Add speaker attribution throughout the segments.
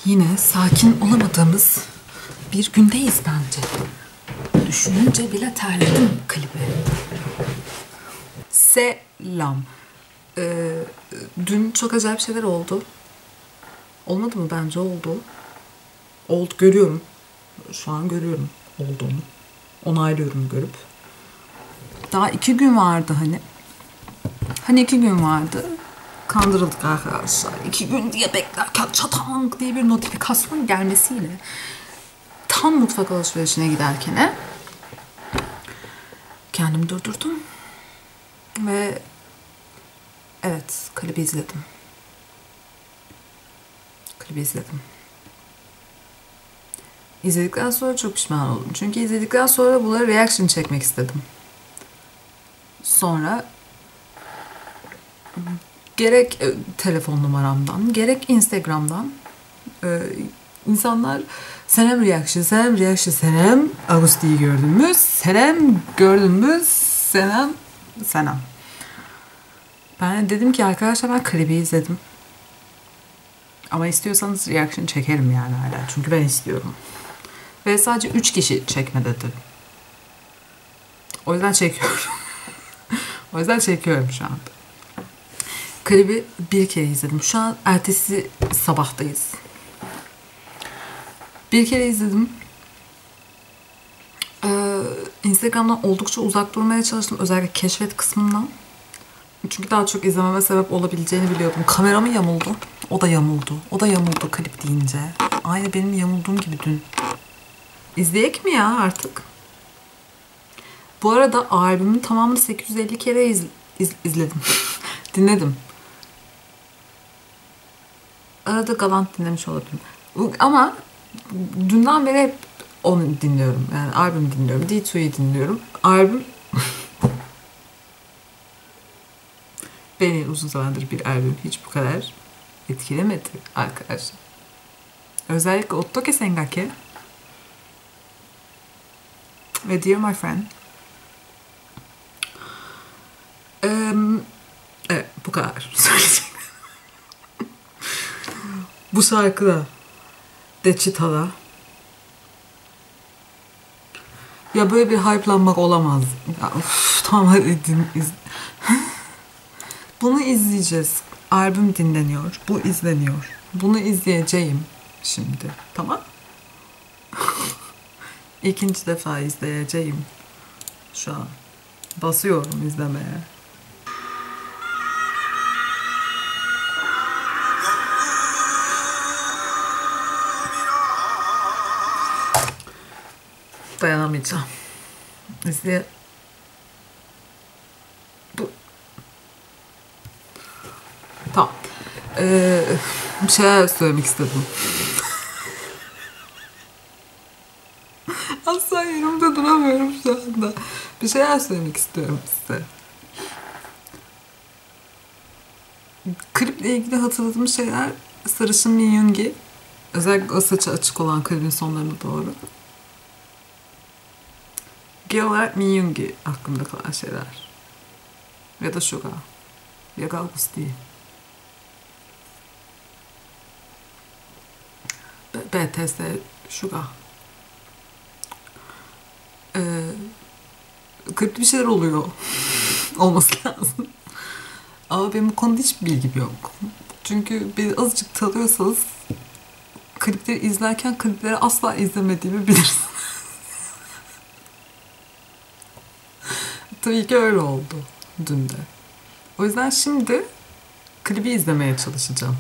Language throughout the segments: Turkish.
Speaker 1: Yine sakin olamadığımız bir gündeyiz bence. Düşününce bile terledim klibi. Selam. Dün çok acayip şeyler oldu. Olmadı mı? Bence oldu. Oldu, görüyorum. Şu an görüyorum olduğunu. Onaylıyorum görüp. Daha 2 gün vardı hani. Hani 2 gün vardı. Kandırıldık arkadaşlar. 2 gün diye beklerken çatank diye bir notifikasyon gelmesiyle tam mutfak alışverişine giderken kendimi durdurdum. Ve evet, klibi izledim. İzledikten sonra çok pişman oldum. Çünkü izledikten sonra bunlara reaction çekmek istedim. Sonra gerek telefon numaramdan, gerek Instagram'dan insanlar Senem Agusti'yi gördün mü? Senem gördün mü? Senem. Ben dedim ki arkadaşlar ben klibi izledim. Ama istiyorsanız reaction çekerim yani hala. Çünkü ben istiyorum. Ve sadece 3 kişi çekme dedi. O yüzden çekiyorum. O yüzden çekiyorum şu anda. Klibi bir kere izledim. Şu an ertesi sabahtayız. Bir kere izledim. Instagram'dan oldukça uzak durmaya çalıştım. Özellikle keşfet kısmından. Çünkü daha çok izlememe sebep olabileceğini biliyordum. Kameramı yamuldu. O da yamuldu klip deyince. Aynı benim yamulduğum gibi dün. İzleyek mi ya artık? Bu arada albümün tamamını 850 kere izledim. Dinledim. Arada galant dinlemiş olabilirim. Ama dünden beri hep onu dinliyorum. Yani albüm dinliyorum. D2'yi dinliyorum. Albüm beni uzun zamandır bir albüm hiç bu kadar etkilemedi arkadaşlar. Özellikle Ottoke Sengake ve Dear My Friend. Evet, bu kadar söyleyecek. Bu şarkıda Deçitala. Ya böyle bir hype'lanmak olamaz. Ya, tamam hadi bunu izleyeceğiz. Albüm dinleniyor. Bu izleniyor. Bunu izleyeceğim şimdi. Tamam? İkinci defa izleyeceğim. Şu an. Basıyorum izlemeye. Dayanamayacağım. Tamam. Bir şeyler söylemek istedim. Asla yerimde duramıyorum şu anda. Bir şeyler söylemek istiyorum size. Kliple ilgili hatırladığım şeyler sarışın Min Yoongi. Özellikle o saçı açık olan klibin sonlarına doğru. Genel olarak Min Yoongi aklımda kalan şeyler. Ya da Suga. Ya da Agusti. BTS Suga. Klipte bir şeyler oluyor. Olması lazım. Ama benim bu konuda hiçbir bilgim yok. Çünkü beni azıcık tanıyorsanız klipleri izlerken klipleri asla izlemediğimi bilirsiniz. Tabii ki öyle oldu dün de. O yüzden şimdi klibi izlemeye çalışacağım.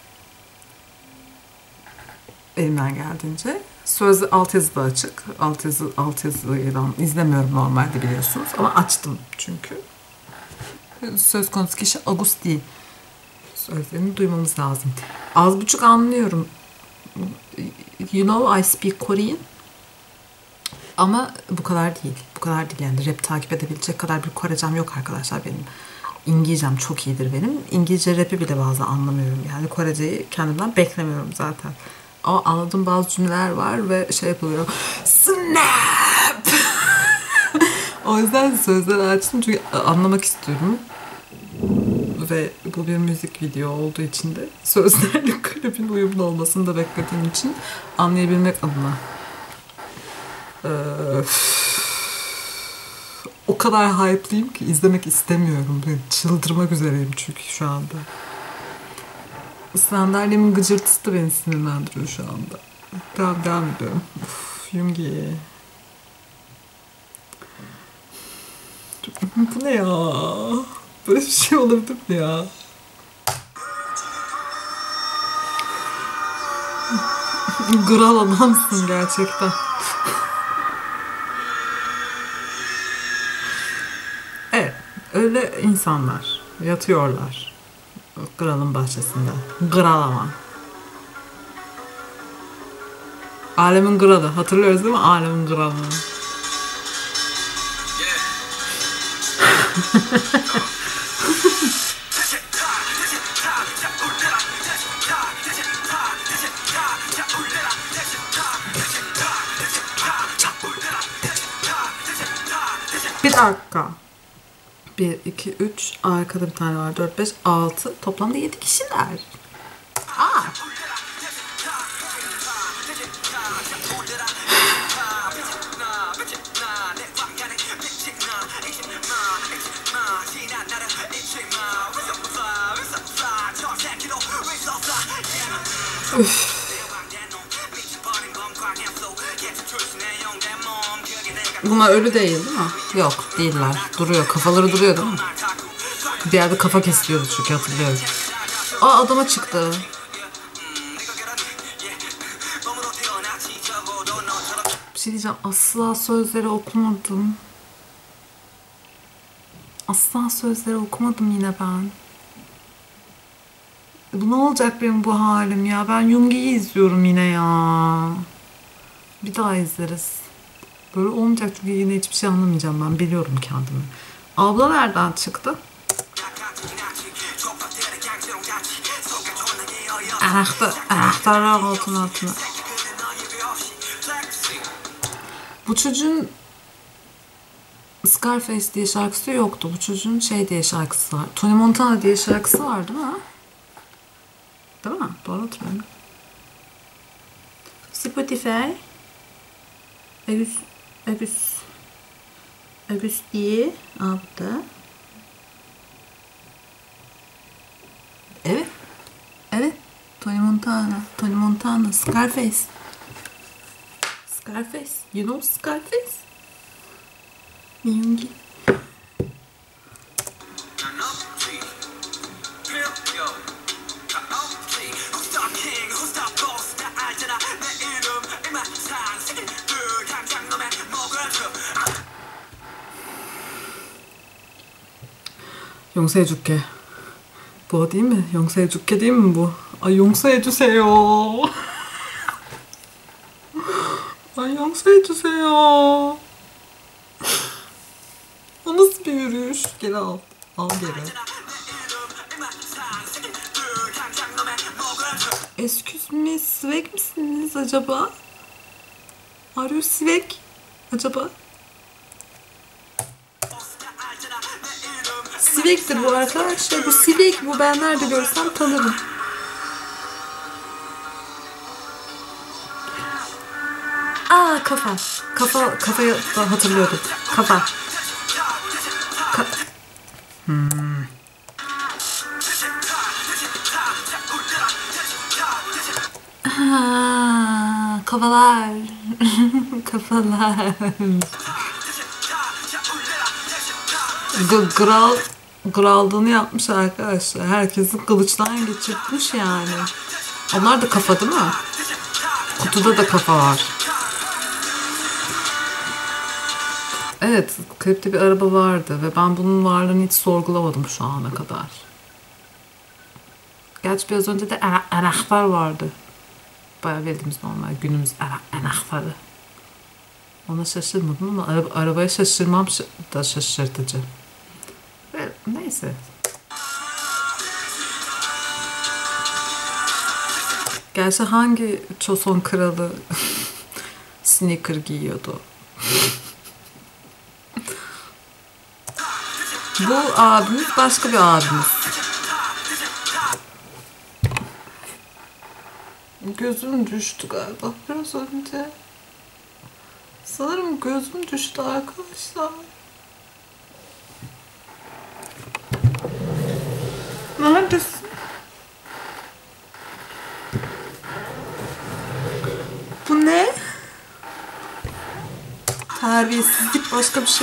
Speaker 1: Elimden geldiğince. Sözlü altyazı da açık. Altyazıdan izlemiyorum normalde biliyorsunuz. Ama açtım çünkü. Söz konusu kişi Agusti. Sözlerini duymamız lazım. Az buçuk anlıyorum. You know I speak Korean. Ama bu kadar değil. Bu kadar değil yani. Rap takip edebilecek kadar bir Korecem yok arkadaşlar benim. İngilizcem çok iyidir benim. İngilizce rap'i bile bazen anlamıyorum. Yani Koreceyi kendimden beklemiyorum zaten. Ama anladığım bazı cümleler var ve şey yapılıyor. Snap! O yüzden sözleri açtım çünkü anlamak istiyorum. ve bu bir müzik video olduğu için de sözlerle klibin uyumlu olmasını da beklediğim için anlayabilmek adına o kadar hype'lıyım ki izlemek istemiyorum. Çıldırmak üzereyim çünkü şu anda. Sandalyemin gıcırtısı da beni sinirlendiriyor şu anda. Devam ediyorum. Yoongi. Bu ne ya? Böyle bir şey olabilir mi ya? Kral adamsın gerçekten. Evet, öyle insanlar yatıyorlar kralın bahçesinde. Kral ama. Alemin kralı. Hatırlıyoruz değil mi? Alemin kralını. Bir dakika. 1, 2, 3. Arkada bir tane var. 4, 5, 6. Toplamda 7 kişiler. Aa. Üf. Bunlar ölü değil mi? Yok değiller. Duruyor. Kafaları duruyor değil mi? Bir yerde kafa kesiliyordu çünkü hatırlıyorum. Aa adama çıktı. Bir şey diyeceğim. Asla sözleri okumadım. Asla sözleri okumadım yine ben. Bu ne olacak benim bu halim ya? Ben Yoongi'yi izliyorum yine ya. Bir daha izleriz. Böyle olmayacak çünkü yine hiçbir şey anlamayacağım ben. Biliyorum kendimi. Abla nereden çıktı? Anahtarlar altına. Bu çocuğun Scarface diye şarkısı yoktu. Bu çocuğun şey diye şarkısı var. Tony Montana diye şarkısı var değil mi? Değil mi? Doğru hatırlıyorum. Spotify. Agus diye aldı. Evet. Evet. Tony Montana. Scarface. You know Scarface? Yoongi. 용서해줄게. Bu değil mi? 용서해줄게 değil mi bu? Ay 용서해주세요. Ay 용서해주세요. O nasıl bir yürüyüş? Geri al. Al geri. Excuse me, swag misiniz acaba? Are you swag acaba? Swag'tir bu arkadaşlar. Bu swag bu. Ben nerede görsem tanırım. Aa kafa. Kafayı hatırlıyordum. Kafa. Kafalar. Kafalar. Graldığını yapmış arkadaşlar. Herkesi kılıçtan geçirtmiş yani. Onlar da kafa değil mi? Kutuda da kafa var. Evet, klipte bir araba vardı ve ben bunun varlığını hiç sorgulamadım şu ana kadar. Gerçi biraz önce de anahtar vardı. Bayağı bildiğimiz normal günümüz anahtarı. Ona şaşırmadım ama arabaya şaşırmam da şaşırtıcı. Ve neyse. Gerçi hangi Çoson kralı sneaker giyiyordu? Bu abimiz başka bir abimiz. gözüm düştü galiba biraz önce. Sanırım gözüm düştü arkadaşlar. Neredesin? Bu ne? Terbiyesizlik başka bir şey.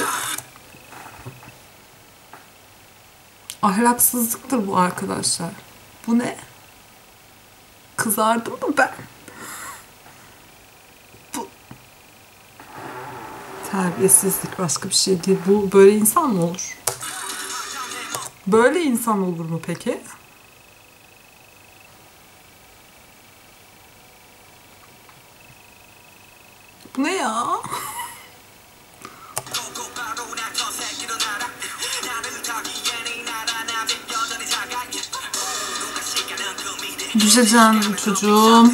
Speaker 1: Ahlaksızlıktır bu arkadaşlar. Bu ne? Kızardım mı ben? Bu terbiyesizlik başka bir şey değil. Bu böyle insan mı olur? Böyle insan olur mu peki? Bu ne ya? Düşeceğim çocuğum.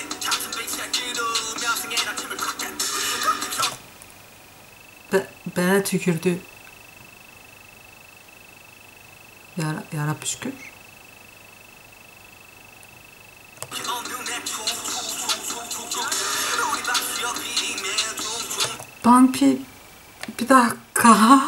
Speaker 1: Bana tükürdü. Yarabbi şükür. Bampi bir dakika.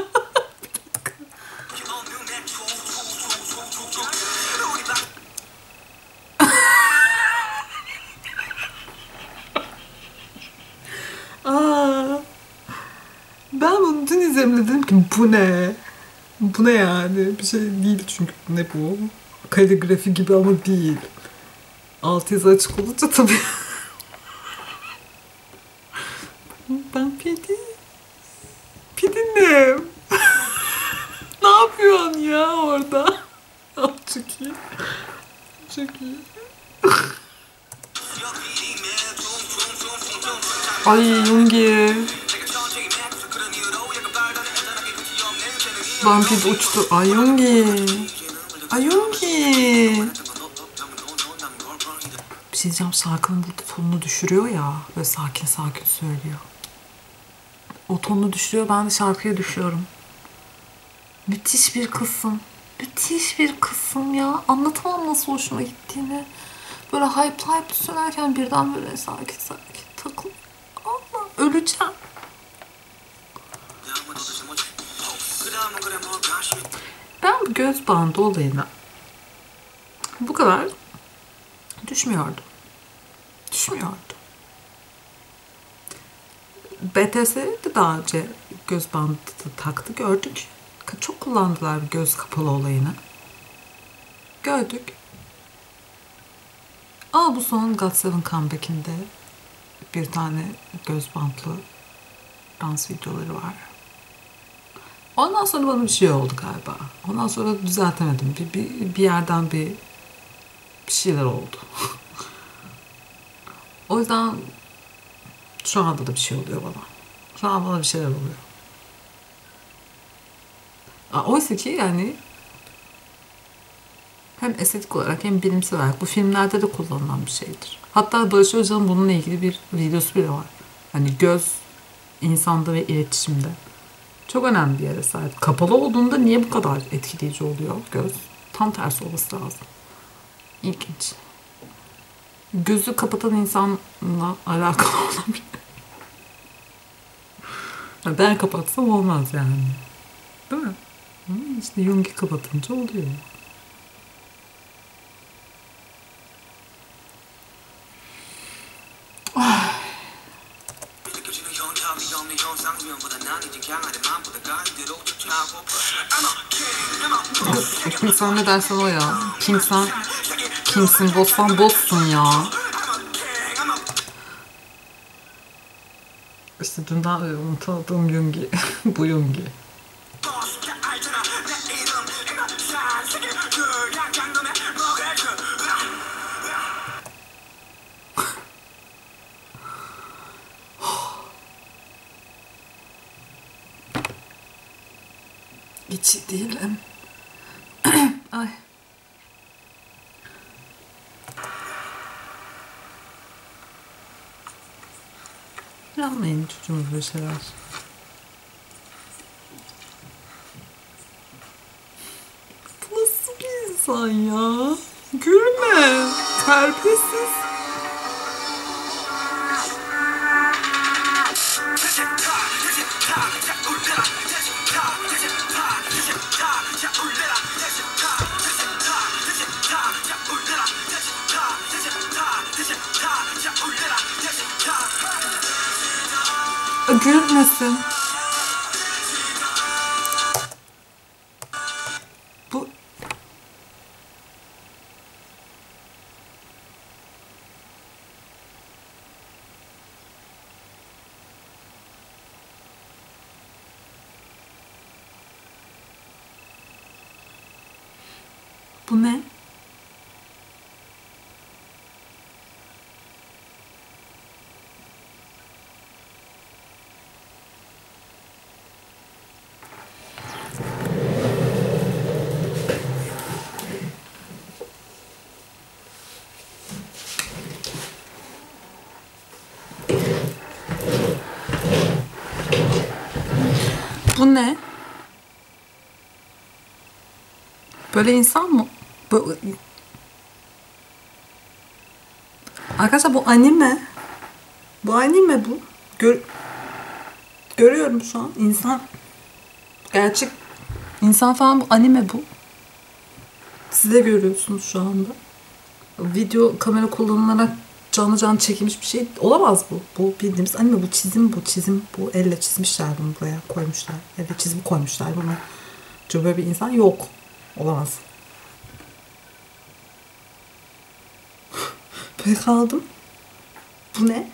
Speaker 1: Aa, ben bunu dün izledim dedim ki bu ne? Bu ne yani? Bir şey değil çünkü ne bu? Kaligrafi gibi ama değil. Altyazı açık olunca tabii. Ben Pidinim. Ne yapıyorsun ya orada? Çok iyi. Çok iyi. Ay Yungi. Vampir uçtu. Ay Yungi. Ay Yungi. Bir şey diyeceğim, şarkının burada tonunu düşürüyor ya. Böyle sakin sakin söylüyor. O tonunu düşürüyor, ben de şarkıya düşüyorum. Müthiş bir kısım. Müthiş bir kısım ya. Anlatamam nasıl hoşuma gittiğini. Böyle hype söylerken birden böyle sakin sakin takıl. Allah, öleceğim. Ben bu göz bandı olayına bu kadar düşmüyordum. BTS'de daha önce göz bandı taktı, gördük. Çok kullandılar göz kapalı olayını. Gördük. Bu son GOT7 comeback'inde bir tane göz bantlı dans videoları var. Ondan sonra bana bir şey oldu galiba. Ondan sonra düzeltemedim. Bir yerden bir şeyler oldu. O yüzden şu anda da bir şey oluyor bana. Şu an bana bir şeyler oluyor. Oysa ki yani hem estetik olarak hem bilimsel olarak bu filmlerde de kullanılan bir şeydir. Hatta Barış Özcan'ın bununla ilgili bir videosu bile var. Hani göz insanda ve iletişimde çok önemli bir yere sahip. Kapalı olduğunda niye bu kadar etkileyici oluyor göz? Tam tersi olması lazım. İlginç. Gözü kapatan insanla alakalı olabilir. Ben kapatsam olmaz yani. Değil mi? İşte Jung'i kapatınca oluyor. Kimsen ne dersen o ya. Kimsin, bozsan bozsun ya. İşte dünden unutmadığım Yungi. Bu Yungi. Hiç iyi değilim. Ay. Yapmayın çocuğum böyle şeyler. Bu nasıl bir insan ya? Gülme. Terbiyesiz. Gülmesin. Bu bu ne? Bu ne? Böyle insan mı? Bu... Arkadaşlar bu anime. Bu anime bu. Görüyorum şu an. İnsan. Gerçek insan falan bu. Anime bu. Siz de görüyorsunuz şu anda. Video kamera kullanılarak canlı canlı çekilmiş bir şey olamaz bu. Bu bildiğimiz anime, bu çizim, bu çizim. Bu elle çizmişler bunu buraya koymuşlar. Elle çizim koymuşlar bunu. Çünkü böyle bir insan yok. Olamaz. Böyle kaldım. Bu ne?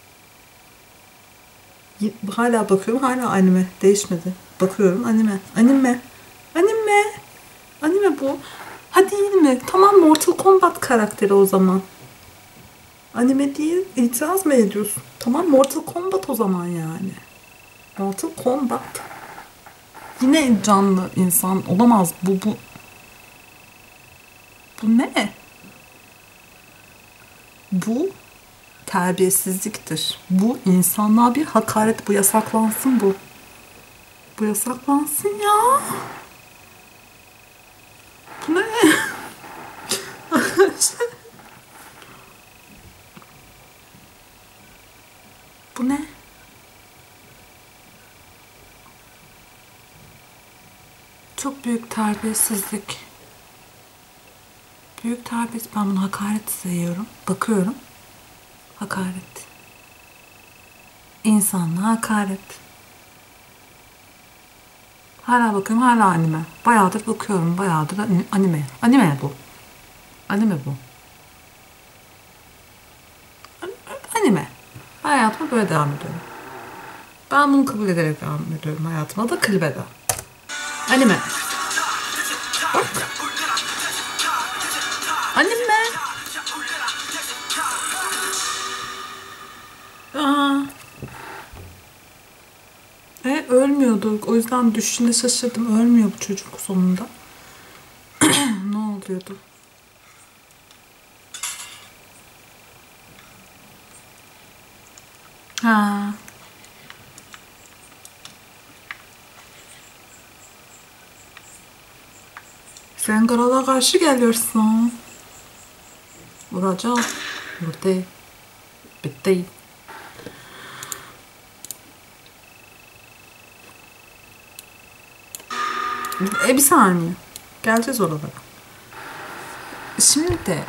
Speaker 1: Hala bakıyorum. Hala anime. Değişmedi. Bakıyorum. Anime. Anime. Anime. Anime bu. Ha değil mi? Tamam, Mortal Kombat karakteri o zaman. Anime değil. İtiraz mı ediyorsun? Tamam, Mortal Kombat o zaman yani. Mortal Kombat. Yine canlı insan olamaz. Bu ne? Bu terbiyesizliktir. Bu insanlığa bir hakaret. Bu yasaklansın bu. Bu yasaklansın ya. Bu ne? Bu ne? Çok büyük terbiyesizlik. Büyük terbiyesizlik. Ben bunu hakaret sayıyorum. Bakıyorum. Hakaret. İnsanlığa hakaret. Hala bakıyorum, hala anime. Bayağıdır bakıyorum, bayağıdır anime. Anime bu. Anime bu. Anime. Ben hayatıma böyle devam ediyorum. Ben bunu kabul ederek devam ediyorum hayatıma da klibe de. Anime. Bak. Anime. Aa. Ölmüyordu. O yüzden düşünce şaşırdım. Ölmüyor bu çocuk sonunda. Ne oluyordu? Ha. Sen krala karşı geliyorsun. Vuracağım. Bitti. Bitti. Bir saniye. Geleceğiz oralara. Şimdi de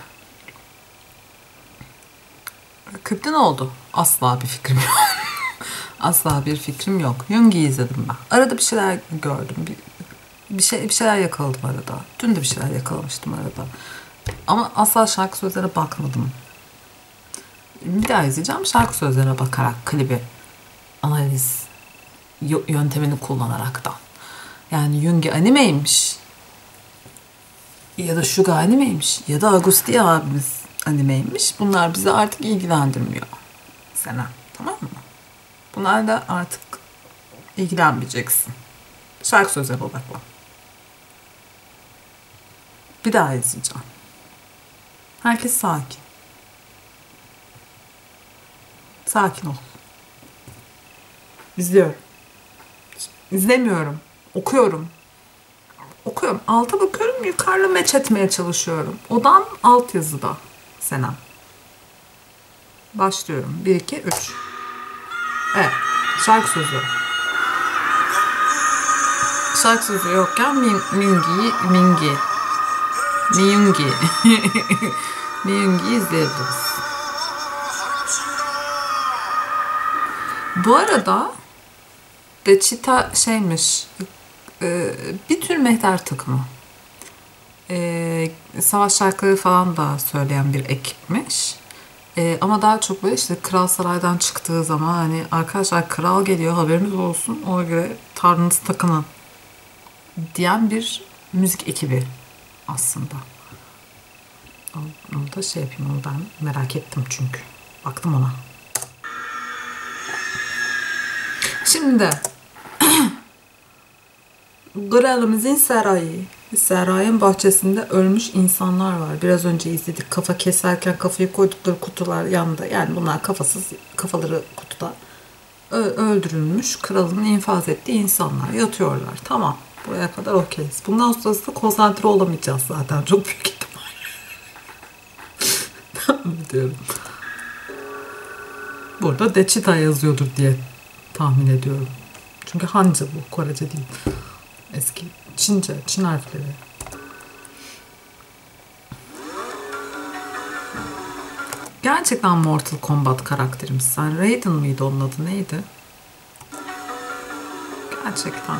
Speaker 1: Kıpta ne oldu? Asla bir fikrim yok. Asla bir fikrim yok. Yoongi'yi izledim ben. Arada bir şeyler gördüm. Bir şeyler yakaladım arada. Dün de bir şeyler yakalamıştım arada. Ama asla şarkı sözlerine bakmadım. Bir daha izleyeceğim. Şarkı sözlerine bakarak klibi analiz yöntemini kullanaraktan. Yani Yoongi animeymiş. Ya da Suga animeymiş. Ya da Agusti abimiz animeymiş. Bunlar bizi artık ilgilendirmiyor. Sena. Tamam mı? Bunlarla artık ilgilenmeyeceksin. Şarkı sözlerine odaklan. Bir daha izleyeceğim. Herkes sakin. Sakin ol. İzliyorum. İzlemiyorum. Okuyorum. Okuyorum. Alta bakıyorum. Yukarıda match etmeye çalışıyorum. Odam alt yazıda. Senem. Başlıyorum. 1, 2, 3. Evet. Şarkı sözü. Şarkı sözü yokken Miyungi'yi izleyebiliriz. Bu arada Reçita şeymiş, bir tür mehter takımı. Savaş şarkıları falan da söyleyen bir ekipmiş. Ama daha çok böyle işte Kral Saray'dan çıktığı zaman hani arkadaşlar kral geliyor haberiniz olsun ona göre tavrınızı takının diyen bir müzik ekibi aslında. Onu da şey yapayım, onu ben merak ettim çünkü. Baktım ona. Şimdi kralımızın sarayı. Sarayın bahçesinde ölmüş insanlar var. Biraz önce izledik. Kafa keserken kafayı koydukları kutular yanında. Yani bunlar kafasız, kafaları kutuda. Öldürülmüş, kralın infaz ettiği insanlar yatıyorlar. Tamam. Buraya kadar okeyiz. Bundan sonrası da konsantre olamayacağız zaten. Çok büyük ihtimal. Tamam diyorum. Burada Deçita yazıyordur diye tahmin ediyorum. Çünkü Hanca bu. Korece değil. Eski Çince, Çin harfleri. Gerçekten Mortal Kombat karakterimiz. Sen Raiden mıydı, onun adı neydi? Gerçekten.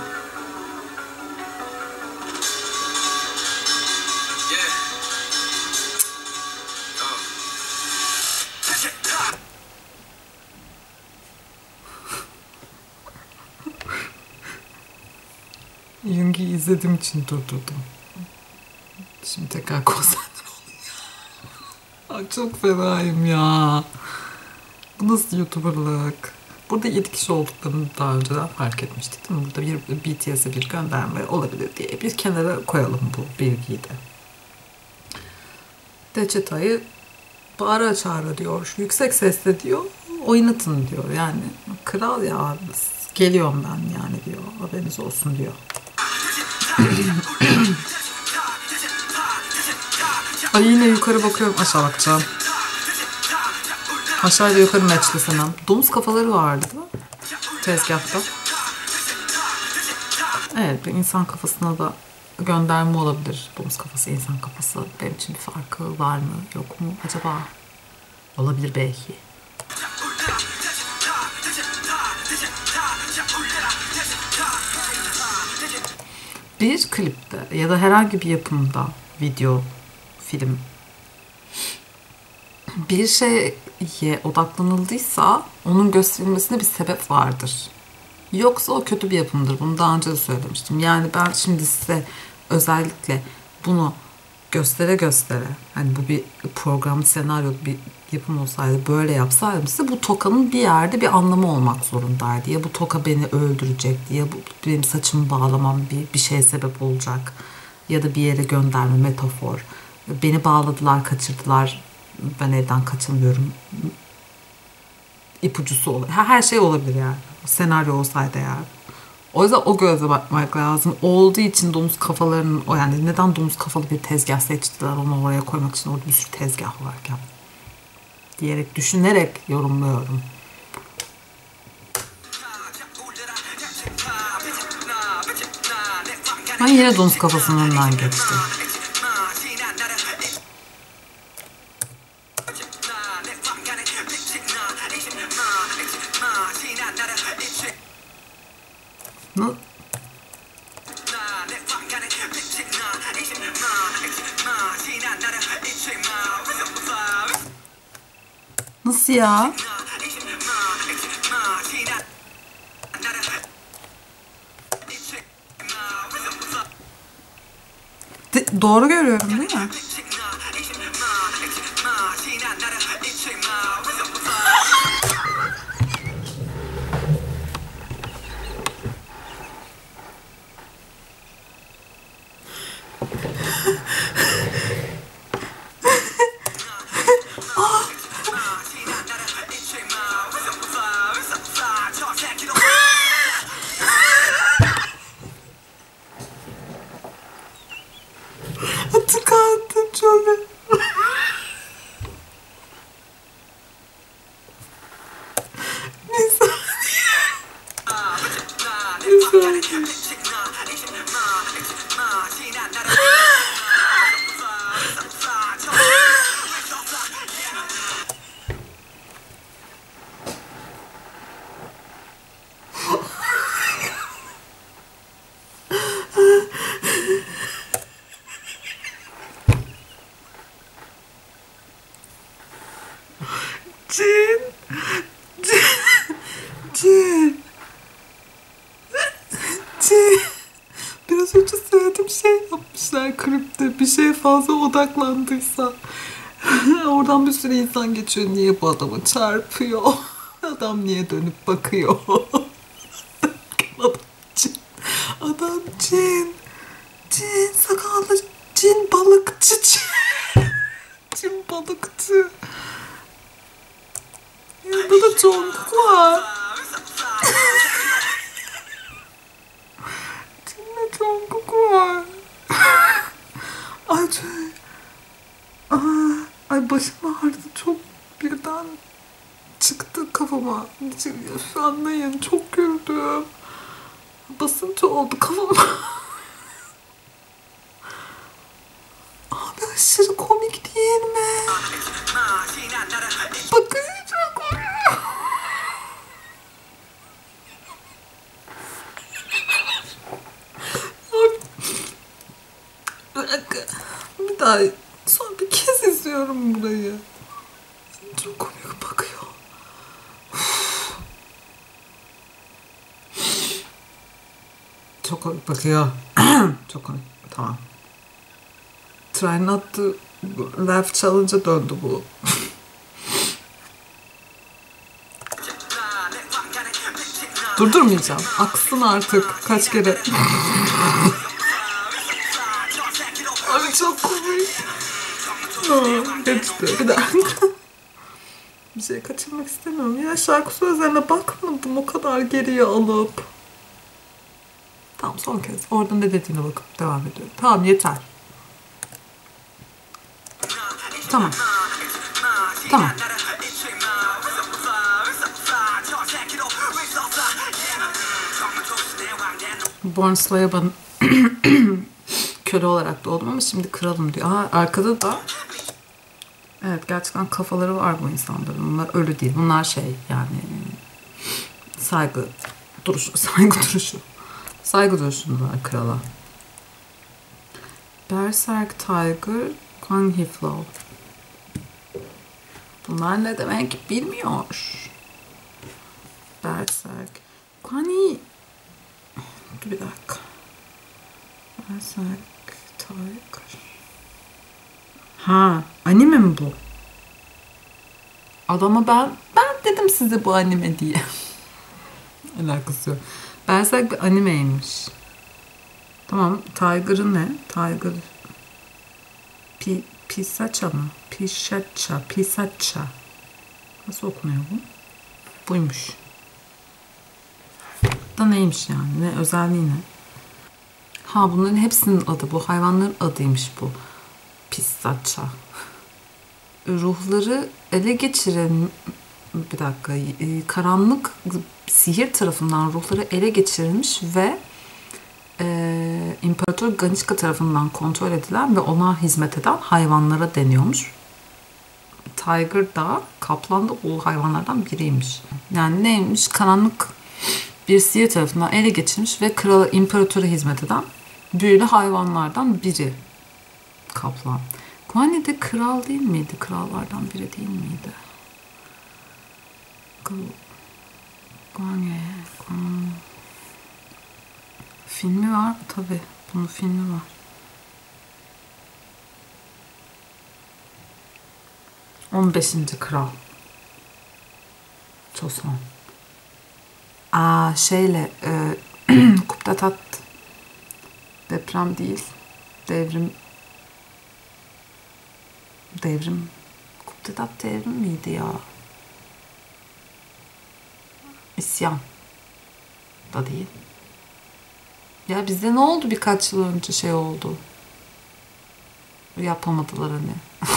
Speaker 1: Jung'i izlediğim için durdurdum. Şimdi tekrar konsantre olayım. Çok fenayım ya. Bu nasıl YouTuber'lık? Burada 7 kişi olduklarını daha önceden fark etmiştik değil mi? Burada bir BTS'e bir gönderme olabilir diye bir kenara koyalım bu bilgiyi de. Deçeta'yı bağıra çağıra diyor. Yüksek sesle diyor. Oynatın diyor. Yani kral ya geliyorum ben yani diyor. Haberiniz olsun diyor. Ay yine yukarı bakıyorum, aşağı bakacağım. Aşağıda yukarı matchlesemem. Domuz kafaları vardı tezgahta. Evet, bir insan kafasına da gönderme olabilir. Domuz kafası, insan kafası. Benim için bir farkı var mı, yok mu acaba? Olabilir belki. Bir klipte ya da herhangi bir yapımda, video, film, bir şeye odaklanıldıysa onun gösterilmesine bir sebep vardır. Yoksa o kötü bir yapımdır. Bunu daha önce de söylemiştim. Yani ben şimdi size özellikle bunu göstere göstere, hani bu bir program, senaryo, bir yapım olsaydı, böyle yapsaydım size, bu tokanın bir yerde bir anlamı olmak zorundaydı. Ya bu toka beni öldürecekti, ya bu benim saçımı bağlamam bir şeye sebep olacak, ya da bir yere gönderme, metafor. Beni bağladılar, kaçırdılar, ben evden kaçamıyorum. İpucusu olur. Her şey olabilir yani. Senaryo olsaydı yani. O yüzden o gözle bakmak lazım. Olduğu için domuz kafalarının, o yani neden domuz kafalı bir tezgah seçtiler onu oraya koymak için, orada bir sürü tezgah varken diyerek, düşünerek yorumluyorum. Ben yine domuz kafasının önünden geçtim. Nasıl ya? Doğru görüyorum değil mi? Tıkandım. Cin. Cin. Cin. Biraz önce söylediğim şey yapmışlar klipte. Bir şeye fazla odaklandıysa. Oradan bir sürü insan geçiyor. Niye bu adamı çarpıyor? Adam niye dönüp bakıyor? Adam cin. Adam cin. Cin sakallı. Cin balıkçı. Cin balıkçı. Yanında da Jungkook var. Cinle Jungkook var. Ay, ay başım ağrıdı. Çok birden çıktı kafama. Anlayın, çok güldüm. Basınç oldu kafama. Abi aşırı komik değil mi? Bakın çok komik. Bir daha son bir kez izliyorum burayı. Çok komik bakıyor. Çok komik bakıyor. Çok komik. Tamam. Try not to laugh challenge'a döndü bu. Durdurmayacağım. Aksın artık. Kaç kere. Abi çok komik. Geçti. Bir daha. Bir şey kaçırmak istemiyorum. Ya şarkı sözlerine bakmadım o kadar geriye alıp. Tamam, son kez. Orada ne dediğine bakıp devam ediyorum. Tamam, yeter. Tamam. Tamam. Born Slayer'ın köle olarak doğdum ama şimdi kralım diyor. Aha, arkada da evet, gerçekten kafaları var bu insanların. Bunlar ölü değil. Bunlar şey yani saygı duruşu. Saygı duruşundalar krala. Berserk Tiger, Kwang Hee-flo. Bunlar ne demek bilmiyor. Berserk. Kwang Hee. Dur bir dakika. Berserk Tiger. Ha, anime mi bu? Adama ben dedim size bu anime diye. Alakası yok. Berserk bir animeymiş. Tamam, Tiger'ı ne? Tiger Pisacha mı? Pisacha. Nasıl okunuyor bu? Buymuş. Da neymiş yani? Ne özelliği ne? Ha, bunların hepsinin adı bu. Hayvanların adıymış bu. Pisacha. Ruhları ele geçiren bir dakika, karanlık sihir tarafından ruhları ele geçirilmiş ve İmparator Ganishka tarafından kontrol edilen ve ona hizmet eden hayvanlara deniyormuş. Tiger da, kaplan da o hayvanlardan biriymiş. Yani neymiş? Karanlık bir sihir tarafından ele geçirilmiş ve krala, imparatora hizmet eden büyülü hayvanlardan biri. Kaplan. Guani de kral değil miydi? Krallardan biri değil miydi? Guani. Filmi var. Tabii. Bunun filmi var. On 15. Kral. Joseon. Şeyle Kuptatat deprem değil. Devrim. Kuptatat devrim miydi ya? İsyan. Da değil. Ya bizde ne oldu birkaç yıl önce şey oldu. Yapamadılar hani.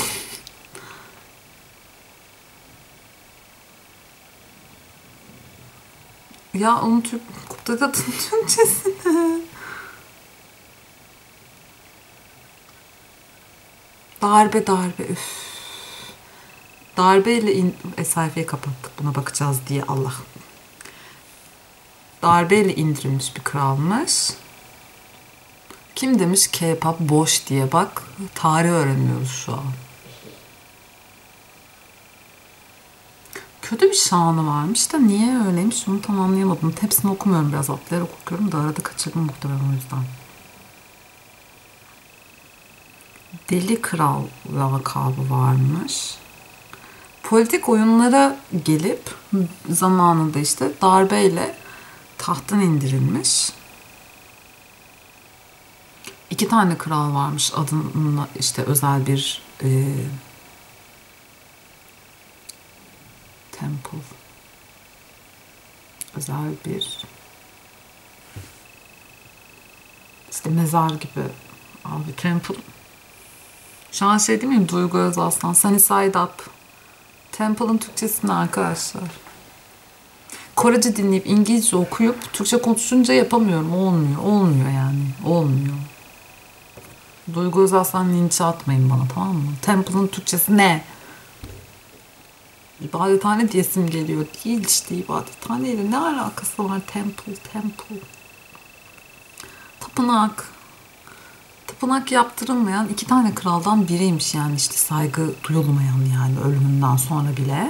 Speaker 1: Ya onu Kuptatat'ın Türkçesine. Darbe üf. Darbeyle sayfayı kapattık buna bakacağız diye Allah. Darbeyle indirilmiş bir kralmış. Kim demiş K-pop boş diye, bak tarih öğreniyoruz şu an. Kötü bir şanı varmış da niye öyleymiş onu tam anlayamadım. Hepsini okumuyorum, biraz atlayarak okuyorum da arada kaçırdım muhtemelen o yüzden. Deli Kral lakabı varmış. Politik oyunlara gelip zamanında işte darbeyle tahttan indirilmiş. 2 tane kral varmış adına işte özel bir temple, özel bir işte mezar gibi abi temple. Şu an şey değil miyim? Duygu Özaslan. Sunny Side Up. Temple'ın Türkçesini arkadaşlar. Korece dinleyip İngilizce okuyup Türkçe konuşunca yapamıyorum. Olmuyor. Olmuyor yani. Olmuyor. Duygu Özaslan linçe atmayın bana, tamam mı? Temple'ın Türkçesi ne? İbadethane diyesim geliyor. Değil işte, ibadethaneyle ne alakası var? Temple. Tapınak. Tapınak yaptırılmayan 2 tane kraldan biriymiş yani, işte saygı duyulmayan yani ölümünden sonra bile.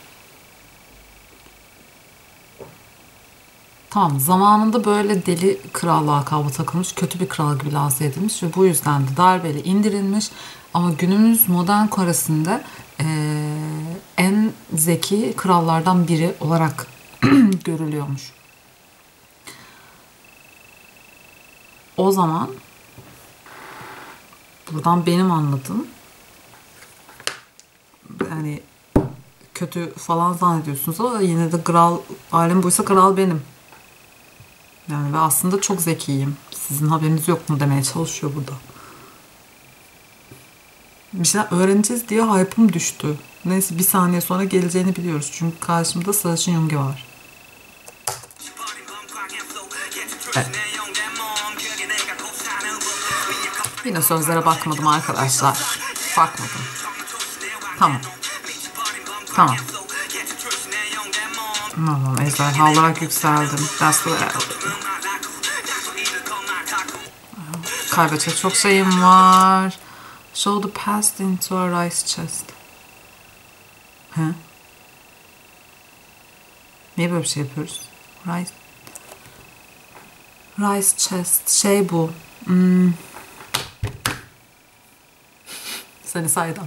Speaker 1: Tamam, zamanında böyle deli kral lakabı takılmış, kötü bir kral gibi lanse edilmiş ve bu yüzden de darbeyle indirilmiş. Ama günümüz modern Kore'sinde en zeki krallardan biri olarak görülüyormuş. O zaman buradan benim anladığım, yani kötü falan zannediyorsunuz ama yine de kral, alem buysa kral benim. Yani ve aslında çok zekiyim. Sizin haberiniz yok mu demeye çalışıyor burada. Bir şeyler öğreneceğiz diye hype'ım düştü. Neyse, bir saniye sonra geleceğini biliyoruz. Çünkü karşımda Sarışın Yungi var. Evet. Yine sözlere bakmadım arkadaşlar. Bakmadım. Tamam. Tamam, ejderha olarak yükseldim. That's the kaybedecek çok şeyim var. Show the past into a rice chest. He? Niye böyle bir şey yapıyoruz? Rice chest. Şey bu. Seni saydım.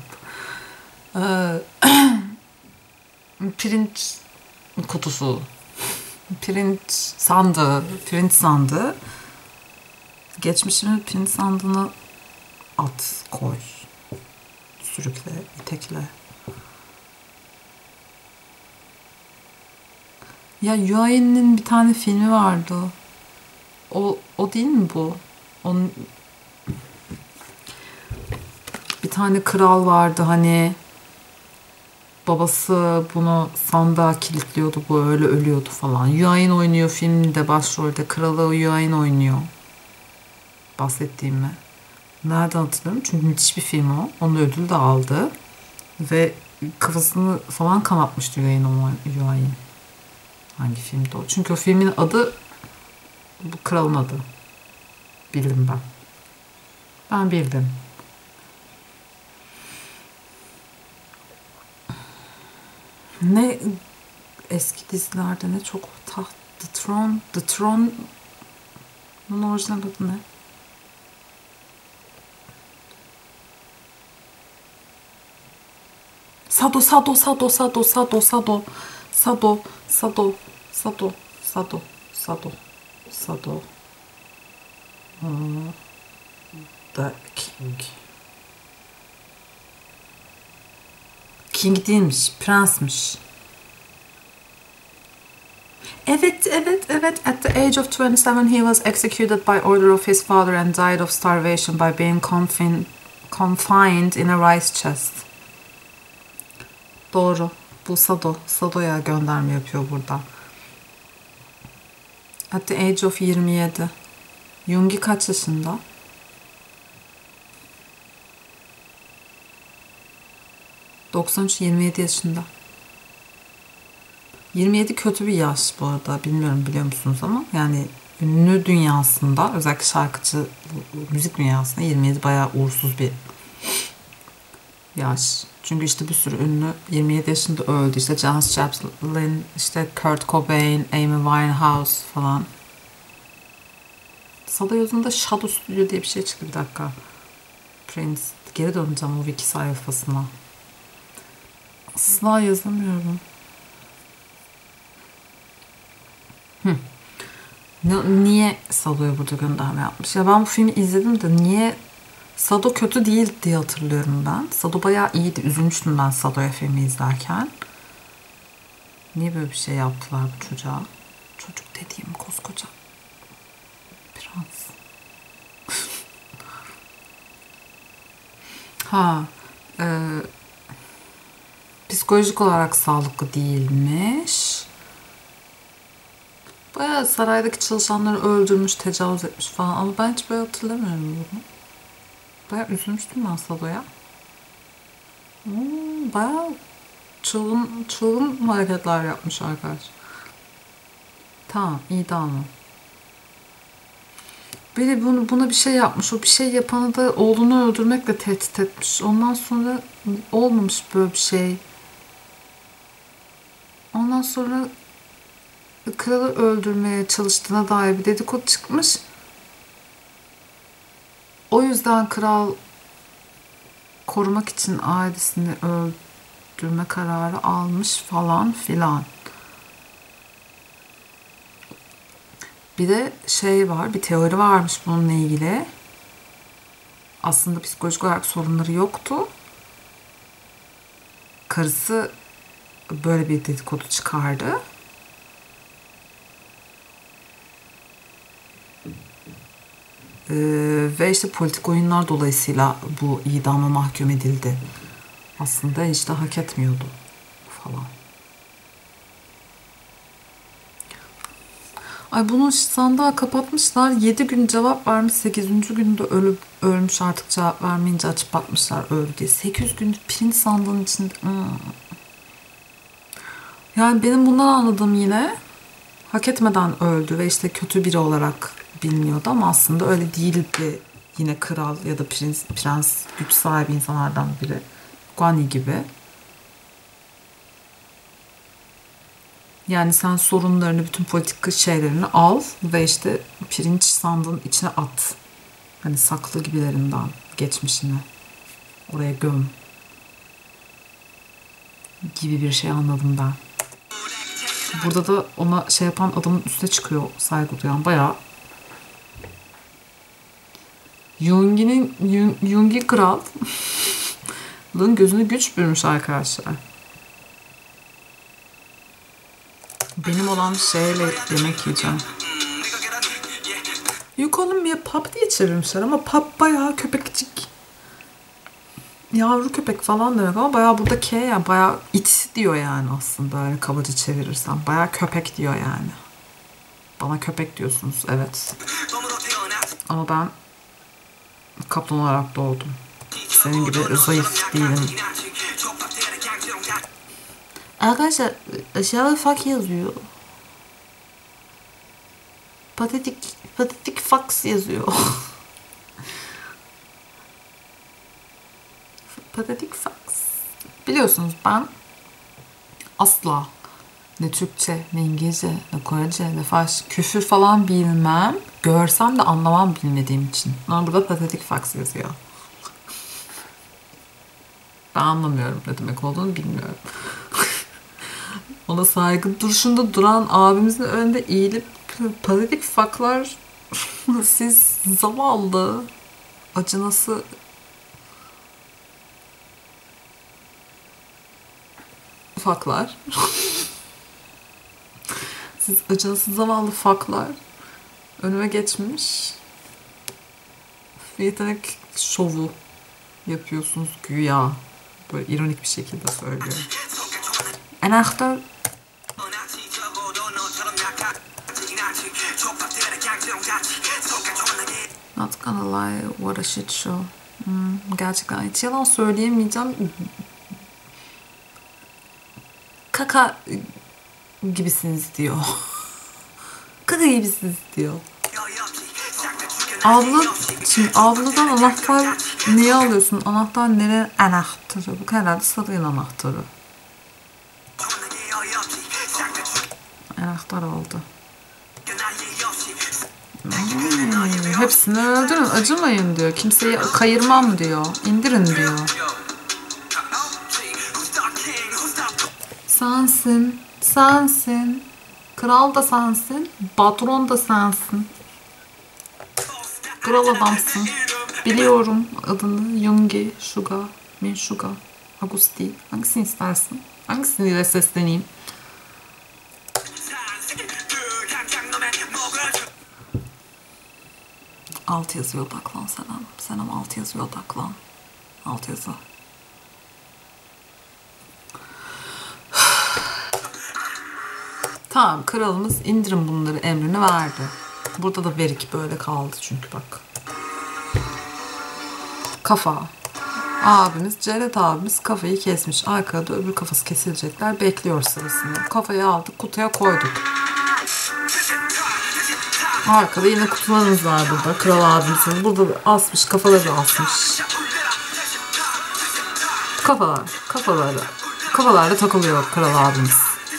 Speaker 1: Pirinç kutusu. Pirinç sandığı. Geçmişimi pirinç sandığına at, koy. Sürükle, itekle. Ya Yuayi'nin bir tane filmi vardı. O değil mi bu? Onun bir tane kral vardı hani, babası bunu sandığa kilitliyordu, bu öyle ölüyordu falan. Yuayin oynuyor filmde, başrolde kralı Yuayin oynuyor. Bahsettiğimi. Nereden hatırlıyorum? Çünkü müthiş bir film o. Onun ödül de aldı. Ve kafasını falan kanatmıştı Yuayin. Hangi filmde o? Çünkü o filmin adı bu kralın adı. Bildim ben. Ben bildim. Ne eski dizilerde ne çok taht, The Throne'un orijinal adı ne? Sado. The King. King değilmiş, prensmiş. Evet. At the age of 27 he was executed by order of his father and died of starvation by being confined in a rice chest. Doğru. Bu Sado. Sado'ya gönderme yapıyor burada. At the age of 27. Yungi kaç yaşında? ...93, 27 yaşında. 27 kötü bir yaş bu arada. Bilmiyorum, biliyor musunuz ama yani ünlü dünyasında, özellikle şarkıcı müzik dünyasında 27 bayağı uğursuz bir yaş. Çünkü işte bir sürü ünlü 27 yaşında öldü. İşte Janis Joplin, işte Kurt Cobain, Amy Winehouse falan. Sada yazında Shadow Studio diye bir şey çıktı, bir dakika. Prince. Geri döneceğim o wiki sayfasına. Asla yazamıyorum. Niye Sado'ya burada gönderme yapmış? Ya ben bu filmi izledim de niye... Sado kötü değil diye hatırlıyorum ben. Sado bayağı iyiydi. Üzülmüştüm ben Sado'ya filmi izlerken. Niye böyle bir şey yaptılar bu çocuğa? Çocuk dediğim koskoca prens. Ha, e, psikolojik olarak sağlıklı değilmiş. Bayağı saraydaki çalışanları öldürmüş, tecavüz etmiş falan. Ama ben hiç böyle hatırlamıyorum bunu. Bayağı üzülmüştüm ben Sado'ya. Bayağı çılgın hareketler yapmış arkadaş. Tamam, iyi de ama. Biri buna bir şey yapmış. O bir şey yapanı da oğlunu öldürmekle tehdit etmiş. Ondan sonra olmamış böyle bir şey. Ondan sonra kralı öldürmeye çalıştığına dair bir dedikodu çıkmış. O yüzden kral korumak için ailesini öldürme kararı almış falan filan. Bir de şey var, bir teori varmış bununla ilgili. Aslında psikolojik olarak sorunları yoktu. Karısı böyle bir dedikodu çıkardı. Ve işte politik oyunlar dolayısıyla bu idama mahkum edildi. Aslında hiç de hak etmiyordu falan. Ay bunu sandığa kapatmışlar. 7 gün cevap vermiş. 8. günde ölmüş, artık cevap vermeyince açıp bakmışlar öldü diye. 800 gündür pirinç sandığın içinde. Yani benim bundan anladığım yine hak etmeden öldü ve işte kötü biri olarak biliniyordu ama aslında öyle değildi. Yine kral ya da prens güç sahibi insanlardan biri. Guan Yu gibi. Yani sen sorunlarını, bütün politik şeylerini al ve işte pirinç sandığın içine at. Hani saklı gibilerinden geçmişini oraya göm gibi bir şey anladım ben. Burada da ona şey yapan adamın üstüne çıkıyor, saygı duyan. Bayağı Yoongi kralın gözünü güç bürümüş arkadaşlar. Benim olan şeyle yemek yiyeceğim. Yukon'un pub diye çevirmişler ama pub bayağı köpekçik. Yavru köpek falan demek ama bayağı burada K ya, bayağı it diyor yani aslında öyle kabaca çevirirsem. Bayağı köpek diyor yani. Bana köpek diyorsunuz, evet. Ama ben kaplan olarak doğdum. Senin gibi zayıf değilim. Arkadaşlar aşağıda fuck yazıyor. Patetik fax yazıyor. Patetik fax. Biliyorsunuz ben asla ne Türkçe, ne İngilizce, ne Korece, ne Farsça küfür falan bilmem. Görsem de anlamam bilmediğim için. Ama burada patetik fax yazıyor. Ben anlamıyorum ne demek olduğunu, bilmiyorum. Ona saygı duruşunda duran abimizin önünde eğilip patetik faklar siz zavallı acınası faklar siz acınası zavallı faklar önüme geçmiş yetenek şovu yapıyorsunuz güya, böyle ironik bir şekilde söylüyorum. Anahtar not gonna lie, what a shit show. Gerçekten hiç yalan söyleyemeyeceğim. Kaka gibisiniz diyor. Kaka gibisiniz diyor. Avlu, şimdi avludan anahtar niye alıyorsun? Anahtar nereye anahtarı? Bu herhalde sarayın anahtarı. Anahtar aldı. Hepsini öldürün, acımayın diyor. Kimseyi kayırmam diyor. İndirin diyor. Sensin, sensin. Kral da sensin, patron da sensin. Kral adamsın. Biliyorum adını. Yungi, Suga, Minsuga, Agusti. Hangisini istersin? Hangisiyle sesleneyim? Alt yazıya odaklan Senem. Senem alt yazıya odaklan. Alt yazı. Tamam, kralımız indirin bunları emrini verdi. Burada da verik böyle kaldı çünkü bak. Kafa. Abimiz, Celet abimiz kafayı kesmiş. Arkada öbür kafası kesilecekler. Bekliyor sırasını. Kafayı aldık, kutuya koyduk. Arkada yine kutularımız var burada. Kral abimizin. Burada asmış, kafaları asmış. Kafalarla takılıyor kral abimiz.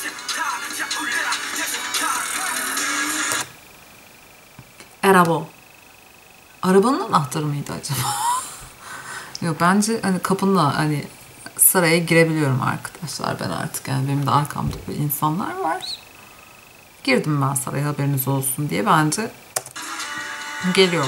Speaker 1: Araba. Arabanın anahtarı mıydı acaba? Yok, bence hani kapınla hani saraya girebiliyorum arkadaşlar ben artık. Yani benim de arkamda böyle insanlar var. Girdim ben saraya, haberiniz olsun diye. Bence geliyor.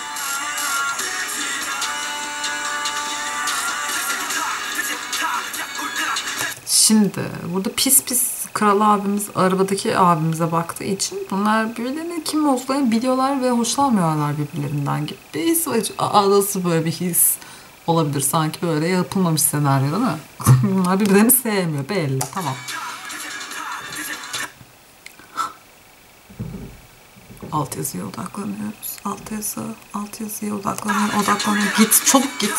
Speaker 1: Şimdi burada pis pis kral abimiz arabadaki abimize baktığı için bunlar birbirlerinin kim olduklarını biliyorlar ve hoşlanmıyorlar birbirlerinden gibi bir his var. Nasıl böyle bir his olabilir? Sanki böyle yapılmamış senaryo değil mi? Bunlar birbirlerini sevmiyor belli. Tamam. Alt yazıya odaklanıyoruz. Alt yazıya odaklanıyor. Git, çabuk git.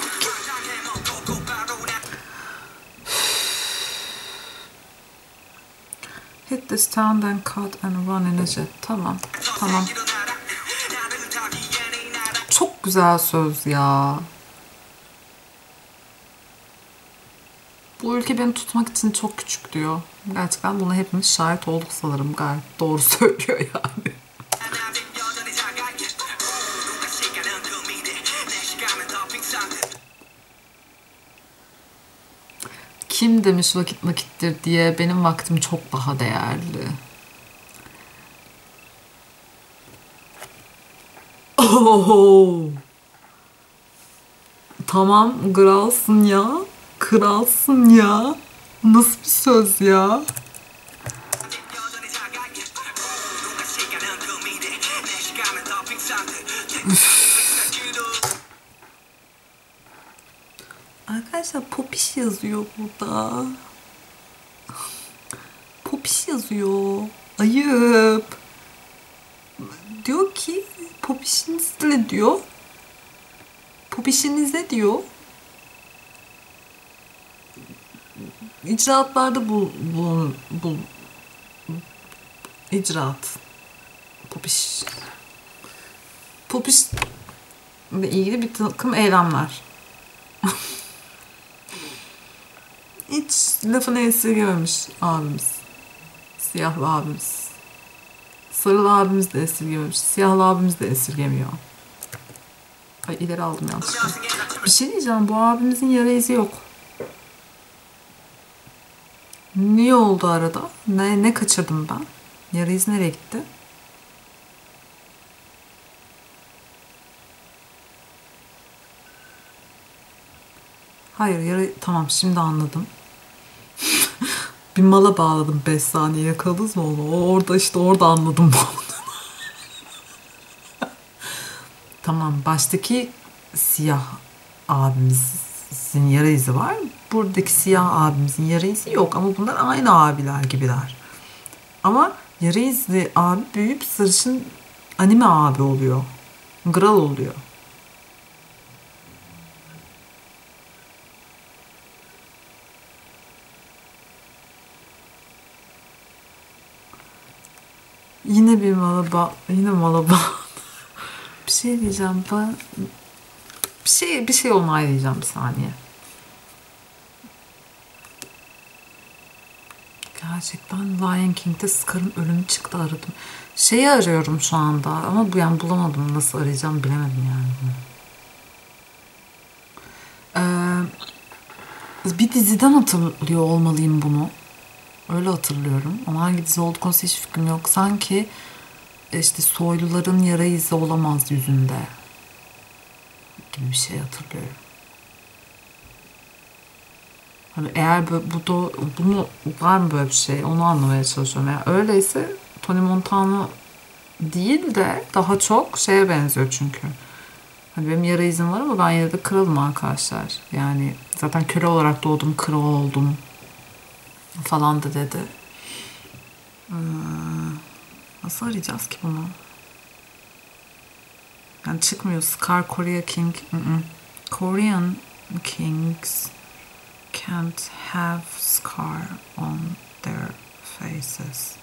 Speaker 1: Hit the stand and cut and run in a jet. Tamam. Çok güzel söz ya. Bu ülke beni tutmak için çok küçük diyor. Gerçekten buna hepimiz şahit olduk sanırım. Gayet doğru söylüyor yani. Kim demiş vakit nakittir diye, benim vaktim çok daha değerli. Oho. Tamam, kralsın ya. Kralsın ya. Nasıl bir söz ya? Arkadaşlar popiş yazıyor burada. Popiş yazıyor. Ayıp. Diyor ki popişinizle diyor. Popişinize diyor. İcraatlarda bul icraat. Popiş ile ilgili bir takım eylemler. Hiç lafını esirgememiş abimiz. Siyahlı abimiz. Sarılı abimiz de esirgememiş. Siyahlı abimiz de esirgemiyor. Ay, ileri aldım yanlışlıkla. Bir şey diyeceğim. Bu abimizin yara izi yok. Niye oldu arada? Ne kaçırdım ben? Yara izi nereye gitti? Hayır, tamam, şimdi anladım. Bir mala bağladım 5 saniye, yakaladınız mı onu? Orada anladım bunu. Tamam, baştaki siyah abimizin yara izi var. Buradaki siyah abimizin yara izi yok ama bunlar aynı abiler gibiler. Ama yara izli abi büyüyüp sarışın anime abi oluyor. Kral oluyor. Yine malaba. Bir şey diyeceğim ben. Bir şey onaylayacağım bir saniye. Gerçekten Lion King'de Scar'ın ölümü çıktı aradım. Şeyi arıyorum şu anda ama bulamadım. Nasıl arayacağım bilemedim yani. Bir diziden hatırlıyor olmalıyım bunu. Öyle hatırlıyorum. Ama hangi dizi olduğu konusu hiç fikrim yok. Sanki işte soyluların yara izi olamaz yüzünde gibi bir şey hatırlıyorum. Hani eğer bunu var mı böyle bir şey onu anlamaya çalışıyorum. Yani öyleyse Tony Montana değil de daha çok şeye benziyor çünkü. Hani benim yara izim var ama ben yine de kralım arkadaşlar. Yani zaten köle olarak doğdum, kral oldum falan da dedi. Nasıl arayacağız ki bunu? Yani çıkmıyor. Scar Korea King. Korean kings can't have scar on their faces.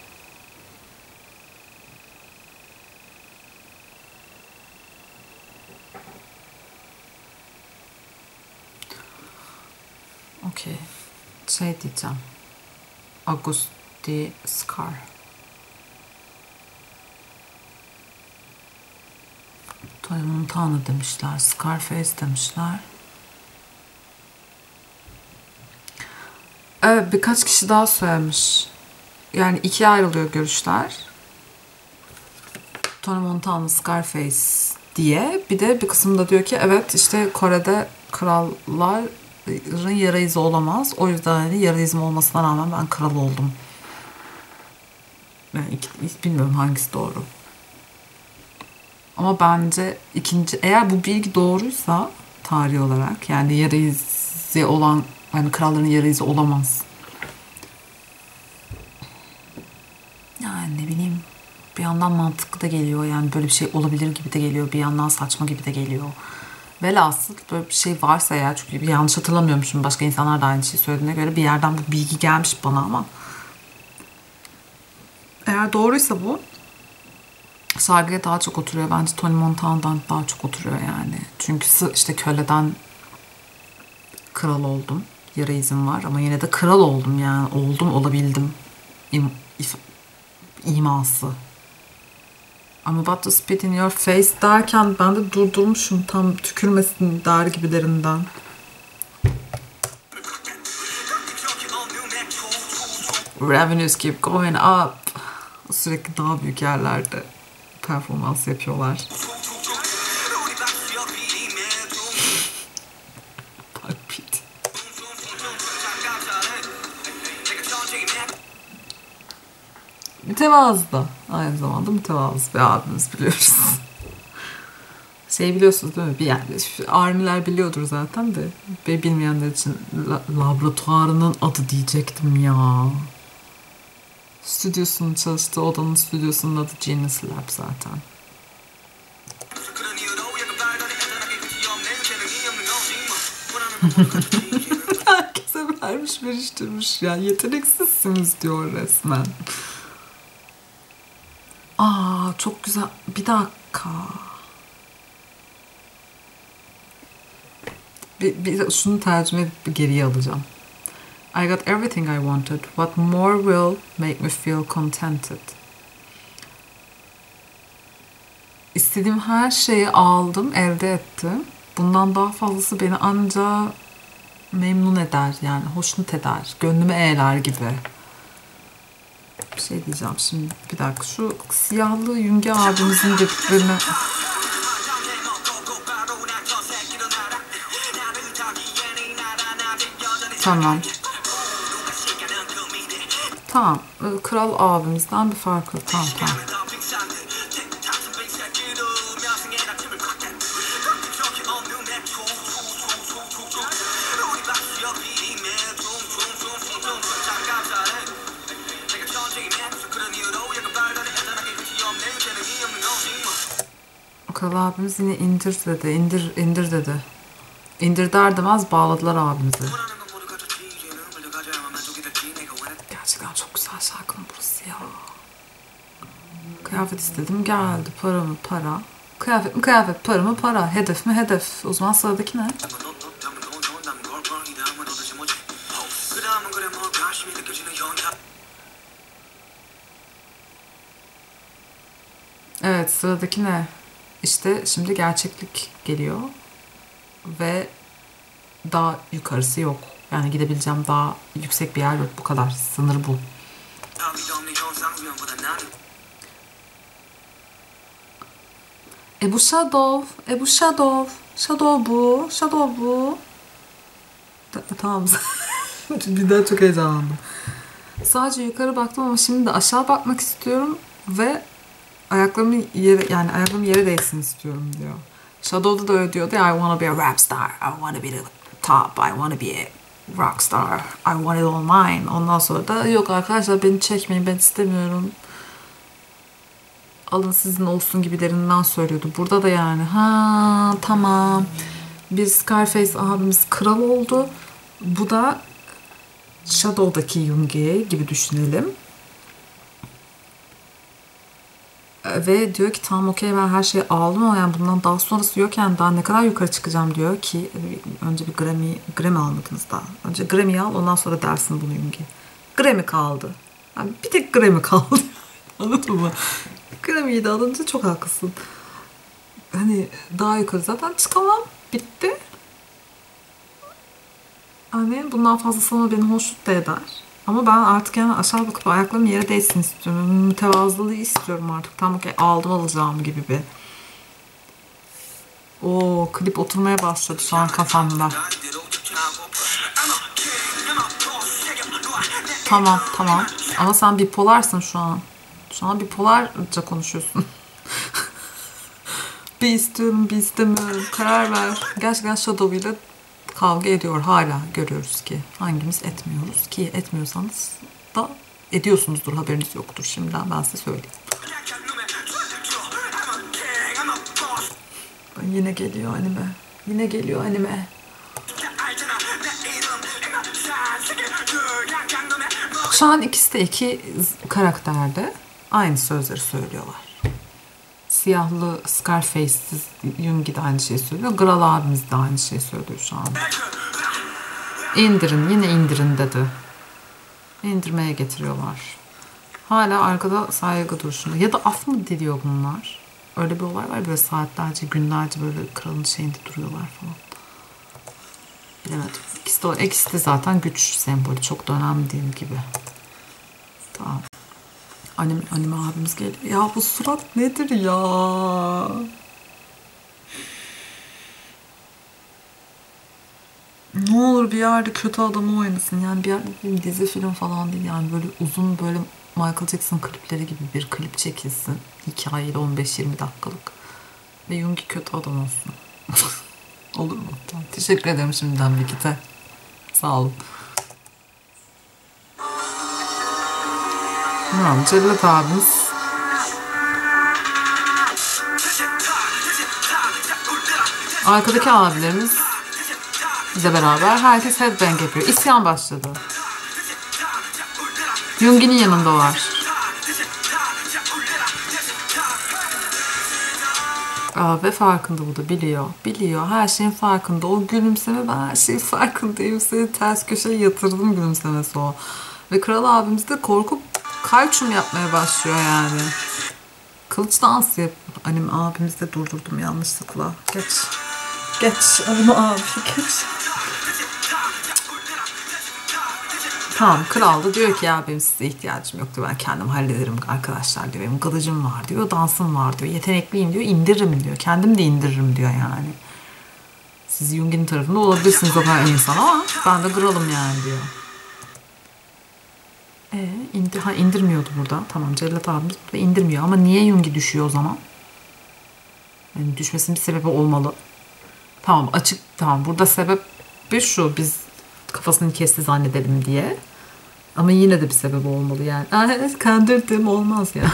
Speaker 1: Okey. Şey diyeceğim. Augusti Scar. Tony Montana demişler. Scarface demişler. Evet, birkaç kişi daha söylemiş. Yani ikiye ayrılıyor görüşler. Tony Montana, Scarface diye. Bir de bir kısımda diyor ki evet işte Kore'de kralların yara izi olamaz. O yüzden hani yara izim olmasına rağmen ben kral oldum. Yani bilmiyorum hangisi doğru. Ama bence eğer bu bilgi doğruysa tarih olarak yani yara izi olan yani kralların yara izi olamaz. Yani ne bileyim bir yandan mantıklı da geliyor yani böyle bir şey olabilir gibi de geliyor bir yandan saçma gibi de geliyor. Velhasıl böyle bir şey varsa eğer çünkü bir yanlış hatırlamıyormuşum başka insanlar da aynı şeyi söylediğine göre bir yerden bu bilgi gelmiş bana ama eğer doğruysa bu sergiye daha çok oturuyor. Bence Tony Montana'dan daha çok oturuyor yani. Çünkü işte köleden kral oldum. Yara izim var ama yine de kral oldum yani. Olabildim. İması. I'm about to spit in your face derken ben de durdurmuşum tam tükürmesin der gibilerinden. Revenues keep going up. Sürekli daha büyük yerlerde performans yapıyorlar. Mütevazı da. Aynı zamanda mütevazı bir abimiz biliyoruz. Şey biliyorsunuz değil mi? Yani armiler biliyordur zaten de. Bilmeyenler için laboratuvarının adı diyecektim ya. Stüdyosunun çalıştığı odanın stüdyosunun adı Genius Lab zaten. Herkese veriştirmiş ya. Yeteneksizsiniz diyor resmen. Aa çok güzel. Bir dakika. Şunu tercüme edip geriye alacağım. I got everything I wanted. What more will make me feel contented? İstediğim her şeyi aldım, elde ettim. Bundan daha fazlası beni anca memnun eder yani hoşnut eder. Gönlümü eğler gibi. Bir şey diyeceğim şimdi. Bir dakika şu siyahlı Yünge abimizin dediklerini... Tamam. Tamam. Kral abimizden bir farklı. Tamam. Kral abimiz yine indir dedi. İndir dedi. İndir der demez bağladılar abimizi. Gerçekten çok güzel şarkının burası ya. Kıyafet istedim geldi. Para mı para? Kıyafet mi kıyafet, para mı para, hedef mi hedef. O zaman sıradaki ne? Evet, sıradaki ne? İşte şimdi gerçeklik geliyor ve daha yukarısı yok. Yani gidebileceğim daha yüksek bir yer yok, bu kadar. Sınır bu. Bu Shadow. Bu Shadow. Shadow bu. Shadow bu. Tamam. Bir daha çok heyecanlandım. Sadece yukarı baktım ama şimdi de aşağı bakmak istiyorum ve ayaklarımın yere değsin istiyorum diyor. Shadow'da da öyle diyordu ya, I wanna be a rap star, I wanna be the top, I wanna be a rock star, I want it all mine. Ondan sonra da yok arkadaşlar beni çekmeyin, ben istemiyorum. Alın sizin olsun gibilerinden söylüyordu. Burada da yani ha tamam. Bir Scarface abimiz kral oldu. Bu da Shadow'daki Yoongi gibi düşünelim. Ve diyor ki tamam okey ben her şeyi aldım ama yani bundan daha sonrası yok yani daha ne kadar yukarı çıkacağım diyor ki önce bir Grammy almadınız daha. Önce Grammy'yi al ondan sonra dersin bunu Yoongi. Grammy kaldı. Yani bir tek Grammy kaldı. Anladın mı? Grammy'yi de alınca çok haklısın. Hani daha yukarı zaten çıkamam. Bitti. Hani bundan fazlası ama beni hoşnut da eder. Ama ben artık yani aşağı bakıp ayaklarım yere değsin istiyorum. Mütevazılığı istiyorum artık. Tam okey aldım alacağım gibi bir. O klip oturmaya başladı şu an kafamda. Tamam tamam. Ama sen bipolarsın şu an. Şu an bipolarca konuşuyorsun. Bir istiyorum bir istemiyorum. Karar ver. Gerçekten Shadow ile kavga ediyor hala görüyoruz ki. Hangimiz etmiyoruz ki etmiyorsanız da ediyorsunuzdur haberiniz yoktur. Şimdiden ben size söyleyeyim. Yine geliyor anime. Yine geliyor anime. Şu an ikisi de iki karakterde aynı sözleri söylüyorlar. Siyahlı Scarface'siz Yoongi de aynı şeyi söylüyor. Gral abimiz de aynı şeyi söylüyor şu an. İndirin, yine indirin dedi. İndirmeye getiriyorlar. Hala arkada saygı duruşunda. Ya da af mı diliyor bunlar? Öyle bir olay var böyle saatlerce, günlerce böyle kralın şeyinde duruyorlar falan. Bilemedim. İkisi de zaten güç sembolü. Çok da önemli değil gibi. Tamam. Anime abimiz geliyor. Ya bu surat nedir ya? Ne olur bir yerde kötü adamı oynasın. Yani bir yerde bir dizi film falan değil. Yani böyle uzun böyle Michael Jackson klipleri gibi bir klip çekilsin. Hikayeli 15-20 dakikalık. Ve Yoongi kötü adam olsun. Olur mu? Tamam. Teşekkür ederim şimdiden Vikit'e. Sağ olun. Tamam, Cellat abimiz. Arkadaki abilerimiz bizle beraber herkes headbang yapıyor. İsyan başladı. Yoongi'nin yanında var. Ve farkında bu da biliyor. Biliyor. Her şeyin farkında. O gülümseme ben her şeyin farkındayım. Seni ters köşeye yatırdım gülümsemesi o. Ve kral abimiz de korkup kalçum yapmaya başlıyor yani. Kılıç dansı yap. Anime abimiz de durdurdum yanlışlıkla. Geç. Geç. Anime abi geç. Tamam kral da diyor ki ya benim size ihtiyacım yoktu ben kendim hallederim arkadaşlar diyor. Benim kılıcım var diyor, dansım var diyor, yetenekliyim diyor, indiririm diyor. Kendim de indiririm diyor yani. Siz Yoongi'nin tarafında olabilirsiniz o kadar insan ama ben de kralım yani diyor. İndirmiyordu burada. Tamam Cellat abimiz burada indirmiyor ama niye Yoongi düşüyor o zaman? Yani düşmesinin bir sebebi olmalı. Tamam açık tamam burada sebep bir şu biz kafasını kesti zannedelim diye. Ama yine de bir sebebi olmalı yani. Evet kandırdım olmaz yani.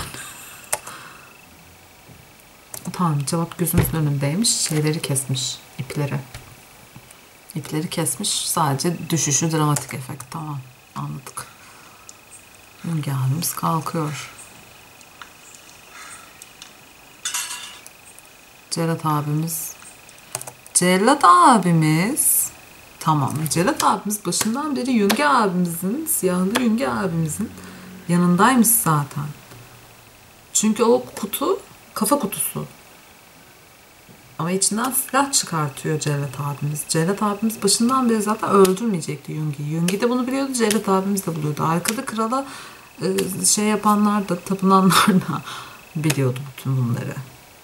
Speaker 1: Tamam cevap gözümüzün önündeymiş. Şeyleri kesmiş ipleri. İpleri kesmiş. Sadece düşüşü dramatik efekt. Tamam anladık. Yoongi abimiz kalkıyor. Cellat abimiz. Cellat abimiz. Tamam. Cellat abimiz başından beri Yünge abimizin, siyahlı Yünge abimizin yanındaymış zaten. Çünkü o kutu kafa kutusu. Ama içinden silah çıkartıyor Cellat abimiz. Cellat abimiz başından beri zaten öldürmeyecekti Yünge'yi. Yünge de bunu biliyordu. Cellat abimiz de biliyordu. Arkada krala şey yapanlar da, tapınanlar da biliyordu bütün bunları.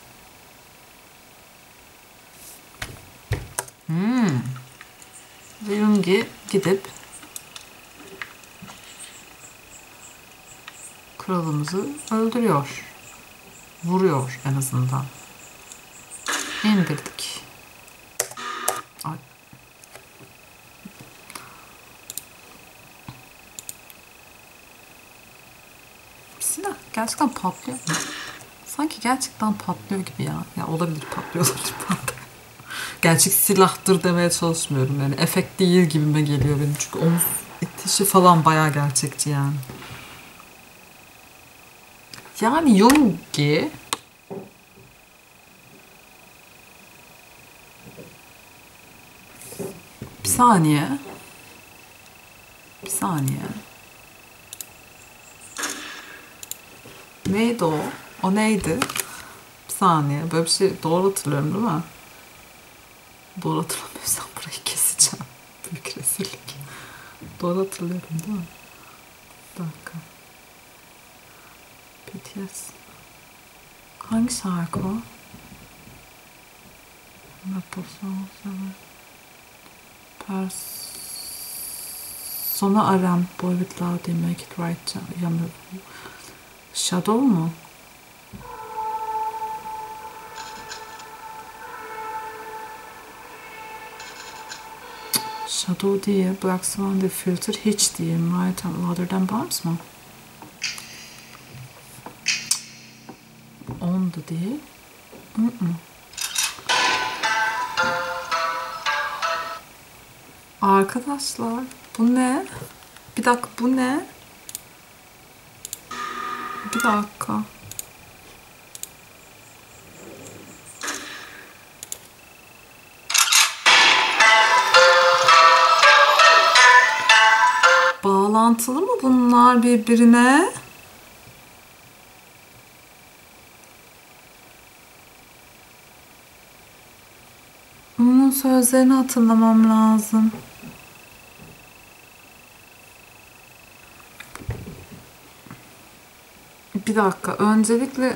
Speaker 1: Ve Yünge gidip kralımızı öldürüyor. Vuruyor en azından. İndirdik. Ay. Silah gerçekten patlıyor mu? Sanki gerçekten patlıyor gibi ya. Ya olabilir, patlıyor olabilir. Gerçek silahtır demeye çalışmıyorum. Yani efekt değil gibime geliyor benim. Çünkü omuz itişi falan bayağı gerçekçi yani. Yani Yongi bir saniye. Bir saniye. Neydi o? O neydi? Bir saniye. Böyle bir şey doğru hatırlıyorum değil mi? Doğru hatırlamıyorsam burayı keseceğim. Büyük rezillik. Doğru hatırlıyorum değil mi? Bir dakika. BTS. Hangi şarkı o? Persona Arem Boy With Love They Make It Right. Shadow mu? Shadow değil. Black Swan değil. Filter hiç değil. Right and Louder Than Bombs mı? On da değil. Arkadaşlar bu ne? Bir dakika, bu ne? Bir dakika. Bağlantılı mı bunlar birbirine? Bunun sözlerini hatırlamam lazım. Bir dakika. Öncelikle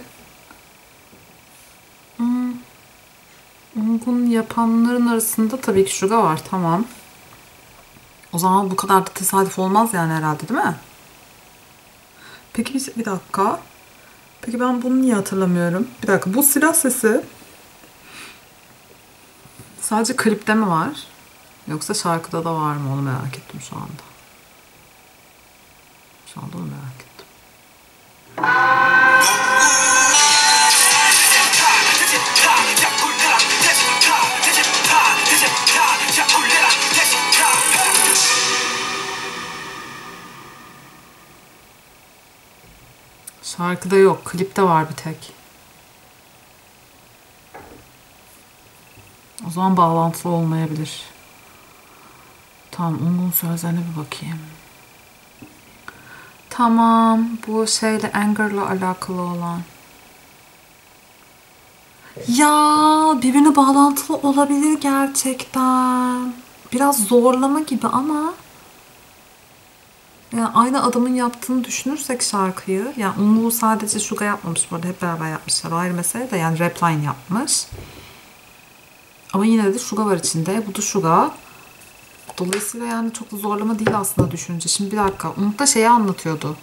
Speaker 1: Ungun yapanların arasında tabii ki Suga var. Tamam. O zaman bu kadar da tesadüf olmaz yani herhalde, değil mi? Peki bir dakika. Peki ben bunu niye hatırlamıyorum? Bir dakika. Bu silah sesi sadece klipte mi var? Yoksa şarkıda da var mı? Onu merak ettim şu anda. Şu anda onu merak ettim. Şarkıda yok. Klipte var bir tek. O zaman bağlantılı olmayabilir. Tamam. Onun sözlerine bir bakayım. Tamam. Bu şeyle, Anger'la alakalı olan. Ya birbirine bağlantılı olabilir gerçekten. Biraz zorlama gibi ama yani aynı adamın yaptığını düşünürsek şarkıyı, yani onu sadece Suga yapmamış, bu arada hep beraber yapmışlar, o ayrı mesele de, yani Rapline yapmış. Ama yine de Suga var içinde. Bu da Suga. Dolayısıyla yani çok da zorlama değil aslında düşününce. Şimdi bir dakika. Umut da şeyi anlatıyordu.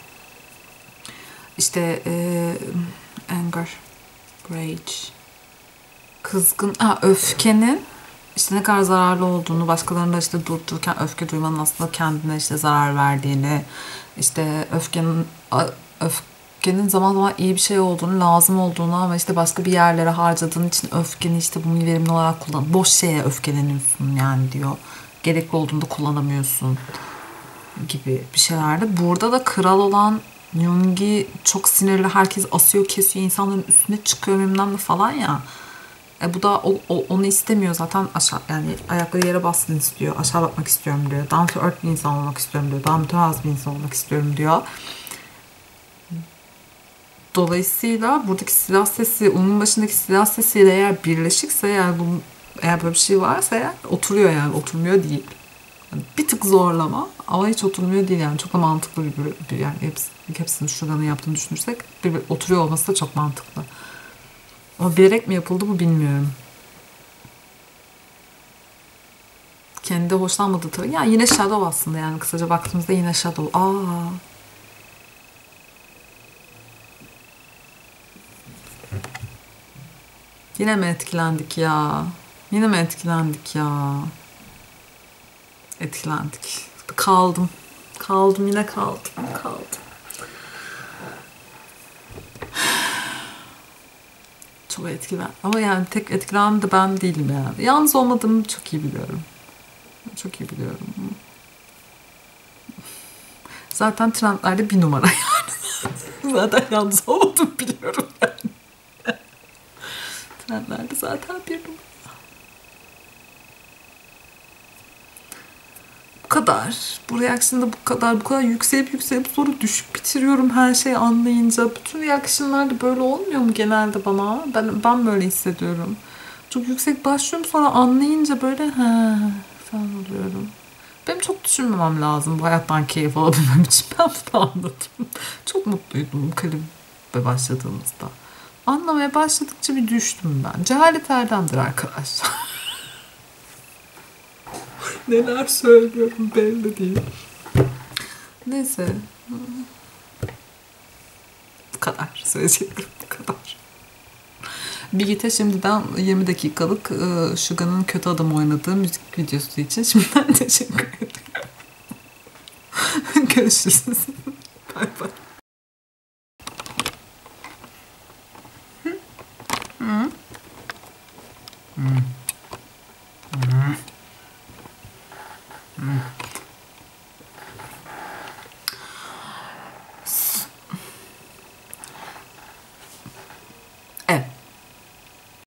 Speaker 1: İşte anger, rage, kızgın, öfkenin işte ne kadar zararlı olduğunu, başkalarında işte durdururken öfke duymanın aslında kendine işte zarar verdiğini, işte öfkenin zaman zaman iyi bir şey olduğunu, lazım olduğunu ama işte başka bir yerlere harcadığın için öfkeni işte bunu verimli olarak kullan. Boş şeye öfkeleniyorsun yani diyor. Gerekli olduğunda kullanamıyorsun gibi bir şeylerde. Burada da kral olan Yoongi çok sinirli, herkes asıyor, kesiyor, insanların üstüne çıkıyor bilmem ne falan ya. Bu da onu istemiyor zaten, aşağı yani ayakları yere bassın istiyor. Aşağı bakmak istiyorum diyor. Down to earth bir insan olmak istiyorum diyor. Daha mütevazı bir insan olmak istiyorum diyor. Dolayısıyla buradaki silah sesi, onun başındaki silah sesiyle eğer birleşikse, eğer böyle bir şey varsa eğer, oturuyor yani, oturmuyor değil. Yani bir tık zorlama ama hiç oturmuyor değil yani, çok da mantıklı bir yani hepsini şuradan yaptığını düşünürsek oturuyor olması da çok mantıklı. Ama bilerek mi yapıldı bu bilmiyorum. Kendi hoşlanmadığı tabii. Yani yine Shadow aslında, yani kısaca baktığımızda yine Shadow. Yine mi etkilendik ya? Yine mi etkilendik ya? Etkilendik. Kaldım. Yine kaldım. Çok etkilen. Ama yani tek etkilenen de ben değilim yani. Yalnız olmadığımı çok iyi biliyorum. Zaten trendlerde bir numara yani. Zaten yalnız olmadığımı biliyorum yani. Trendlerde zaten bir numara. Bu kadar. Bu reaction'da bu kadar yükselip sonra düşük bitiriyorum her şeyi anlayınca. Bütün reaction'lar böyle olmuyor mu genelde bana? Ben böyle hissediyorum. Çok yüksek başlıyorum, sonra anlayınca böyle falan oluyorum. Benim çok düşünmemem lazım bu hayattan keyif alabilmem için. Ben bunu anladım. Çok mutluydum klibe başladığımızda. Anlamaya başladıkça bir düştüm ben. Cehalet erdemdir arkadaşlar. Neler söylüyorum belli değil. Neyse. Bu kadar. Söyleyeceklerim bu kadar. Birgit'e şimdiden 20 dakikalık Suga'nın kötü adam oynadığı müzik videosu için şimdiden teşekkür ederim. Görüşürüz.